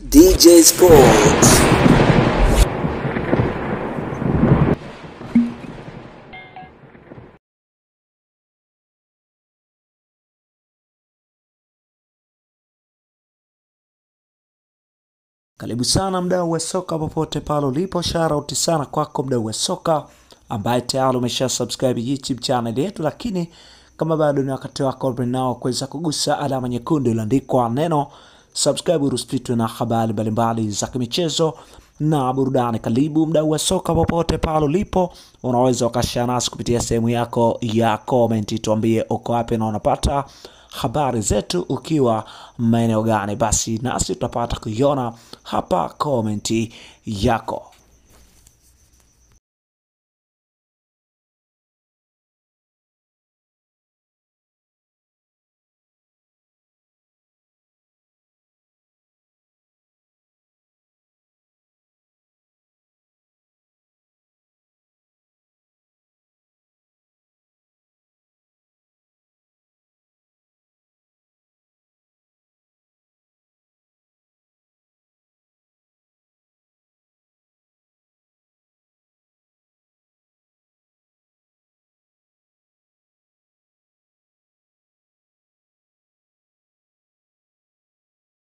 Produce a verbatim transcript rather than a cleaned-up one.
D J Sports. Karibu sana mdau wa soka popote pale ulipo, shout sana kwako mdau wa soka ambaye tayari umesha subscribe YouTube channel yetu, lakini kama bado ni wakati wako nao kuweza kugusa alama nyekundu iliyoandikwa neno subscribe urusititwe na habari mbalimbali za michezo na burudani. Karibu mdau wa soka popote pale ulipo, unaweza ukashare nasi kupitia sehemu yako ya comment, tuambie uko wapi na unapata habari zetu ukiwa maeneo gani, basi nasi tutapata kuiona hapa komenti yako.